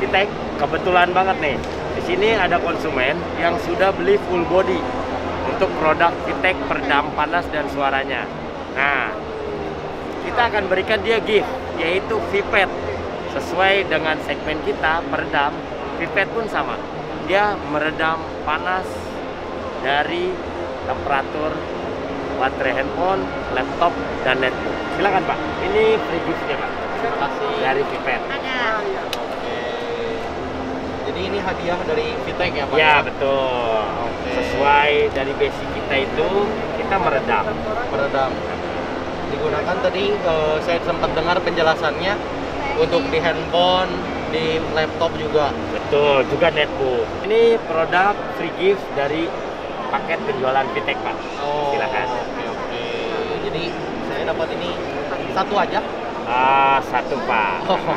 VTech, kebetulan banget nih. Di sini ada konsumen yang sudah beli full body untuk produk VTech peredam panas dan suaranya. Nah, kita akan berikan dia gift, yaitu VPAD. Sesuai dengan segmen kita, peredam, VPAD pun sama. Dia meredam panas dari temperatur baterai handphone, laptop, dan netbook. Silakan Pak, ini free gift-nya Pak. Terima kasih. Dari VPAD. Oke. Jadi ini hadiah dari VTech ya Pak? Ya betul. Oke. Sesuai dari basic kita itu, kita meredam. Meredam. Digunakan tadi saya sempat dengar penjelasannya untuk di handphone, di laptop juga. Betul, juga netbook. Ini produk free gift dari paket penjualan VTech Pak. Oh, silakan. Oke. Jadi saya dapat ini satu aja. Satu Pak.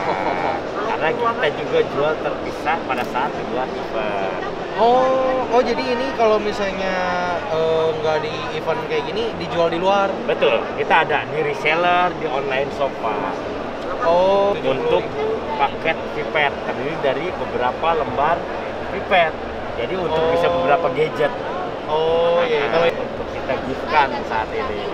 Karena kita juga jual terpisah pada saat dibuat event. Oh, jadi ini kalau misalnya nggak di event kayak gini dijual di luar. Betul, kita ada di reseller, di online shop Pak. Oh, Untuk paket VPAD terdiri dari beberapa lembar VPAD. Jadi untuk bisa beberapa gadget. Oh, iya. Kalau Untuk kita giftkan saat ini.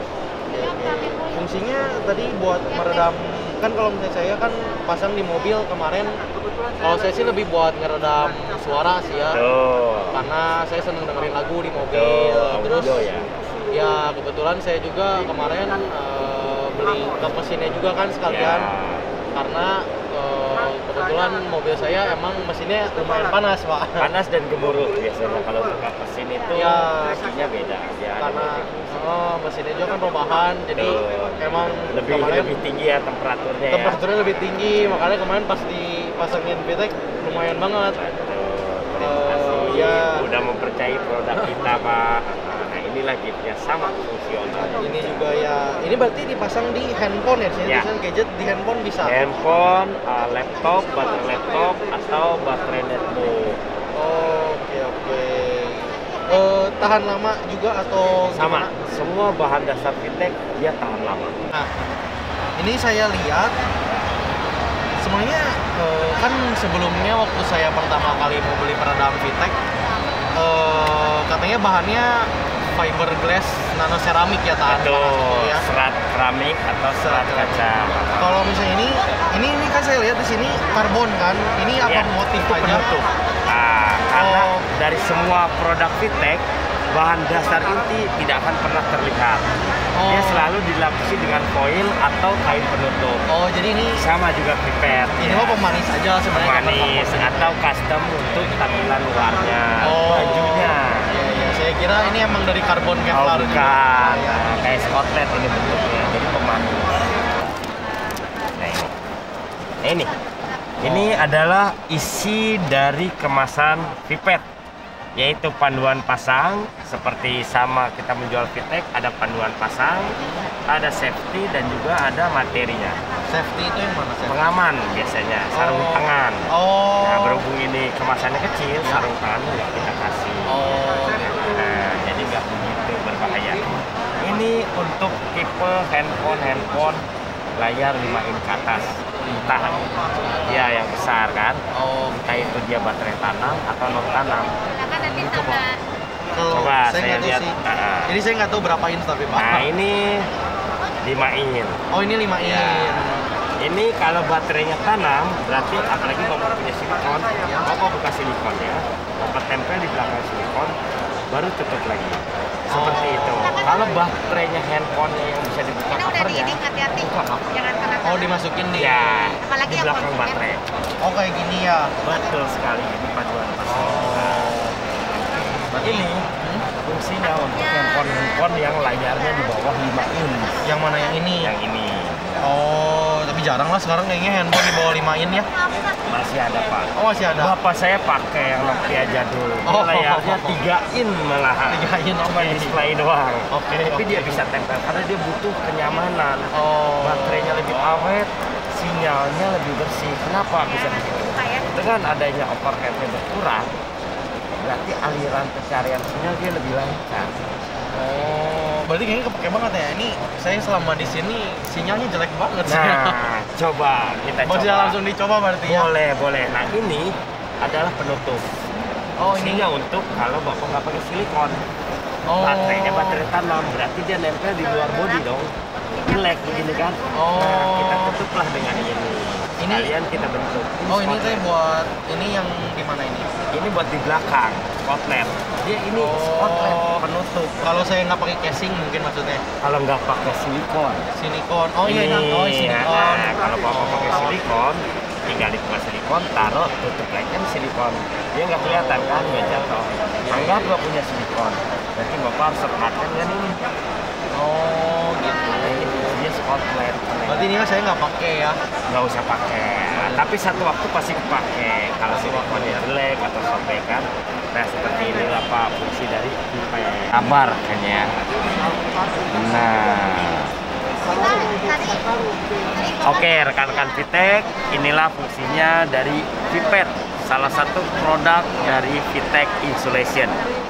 fungsinya tadi buat meredam, kan kalau misalnya saya kan pasang di mobil kemarin, kalau saya sih lebih buat ngeredam suara sih ya. Tuh. Karena saya seneng dengerin lagu di mobil. Terus Audio ya. ya kebetulan saya juga kemarin beli ke mesinnya juga kan sekalian. Ya. Karena kebetulan mobil saya emang mesinnya lumayan panas Pak. Panas dan gemuruh biasanya kalau untuk mesin itu Ya. mesinnya beda ya. Karena mesinnya juga kan rumahan, jadi emang kemarin lebih tinggi ya temperaturnya. temperaturnya lebih tinggi, makanya kemarin pas dipasangin VTech lumayan banget. Terima kasih. Ya. Udah mempercayai produk kita Pak. Nah inilah giftnya sama fungsional. Ini juga ya, ini berarti dipasang di handphone ya, Ya. tulisan gadget di handphone bisa. Handphone, laptop, baterai laptop atau baterai netbook. Oke. Tahan lama juga atau Sama, gimana? semua bahan dasar VTech dia tahan lama. Nah, ini saya lihat semuanya kan sebelumnya waktu saya pertama kali mau beli peredam VTech katanya bahannya fiberglass nano ceramik ya, tahan panas itu ya. Serat keramik atau serat kaca. Kalau misalnya ini kan saya lihat di sini karbon kan. Ini apa Ya, motif itu aja? penutup. Karena dari semua produk VTech bahan dasar inti tidak akan pernah terlihat. Dia selalu dilapisi dengan foil atau kain penutup. Jadi ini Sama juga VPAD. ini mah pemanis aja sebenarnya. Pemanis atau custom untuk tampilan luarnya, bajunya. Iya, saya kira ini emang dari karbon Oh Kevlar. bukan, kayak Scotland ini bentuknya, jadi pemanis. Nah ini adalah isi dari kemasan VPAD, yaitu panduan pasang. Seperti sama kita menjual VTech, ada panduan pasang, ada safety dan juga ada materinya. Safety itu yang mana? Pengaman biasanya, sarung tangan. Nah, berhubung ini kemasannya kecil, sarung tangannya nggak kita kasih. Nah, jadi nggak begitu berbahaya. Ini untuk tipe handphone layar 5 in ke atas. Entah ya yang besar kan. Entah itu dia baterai tanam atau non tanam. Coba saya lihat. sih. Jadi saya nggak tahu berapa inch tapi Pak. Nah, ini 5 in. Oh, ini 5 in. Ya. Ini kalau baterainya tanam, berarti apalagi Bapak punya silikon, Bapak buka silikon ya, Bapak tempel di belakang silikon, baru tutup lagi. Seperti itu. Kalau baterainya handphonenya yang bisa dibuka covernya, buka cover. Dimasukin di. Ya, Apalagi di yang belakang konsumen. baterai. Kayak gini ya. Betul sekali, ini paduan pasang. Ini fungsinya untuk handphone yang layarnya di bawah 5 in. Yang mana yang ini? Yang ini. Tapi jarang lah sekarang kayaknya handphone di bawah 5 in ya. Masih ada Pak. Masih ada. Bapak saya pakai yang Nokia jadul. Layarnya 3 in malahan. 3 in, Cuma display doang. Oke. Tapi dia bisa tempel karena dia butuh kenyamanan. Baterainya lebih awet, sinyalnya lebih bersih. Kenapa bisa begitu? Dengan adanya overheadnya berkurang, berarti aliran pencarian sinyal dia lebih lancar. berarti kayaknya kepake banget ya. Ini saya selama di sini sinyalnya jelek banget sih. Nah, coba kita coba. Bisa langsung dicoba berarti ya? Boleh, boleh. Nah, ini adalah penutup. Oh, ini Fungsinya untuk kalau Bapak nggak pakai silikon. Oh. Baterainya baterai tanam, berarti dia nempel di luar bodi dong. Jelek begini kan? Oh. Nah, kita tutuplah dengan ini. Kalian kita bentuk. Oh, ini spotlight. teh buat ini yang di mana ini? Ini buat di belakang, spotlight. Dia ini Oh. spotlight penutup. Kalau saya nggak pakai casing mungkin maksudnya Kalau nggak pakai silikon. silikon. Oh iya, Ini, oh silikon. Nah, kalau Bapak pakai silikon, tinggal dibuat silikon, taruh, tutup lagi kan silikon. Dia nggak kelihatan kan, nggak jatuh. Anggap nggak punya silikon, berarti Bapak harus sepakatkan dengan ini. Oh gitu. Dia spotlight. Berarti ini saya nggak pakai ya? Nggak usah pakai. Nah, tapi satu waktu pasti kepake. Kalau silikonnya jelek atau sobekan, nah seperti inilah Pak fungsi dari pipet. Kabar kayaknya. Nah. Oke, rekan-rekan Vitek, inilah fungsinya dari pipet, salah satu produk dari Vitek Insulation.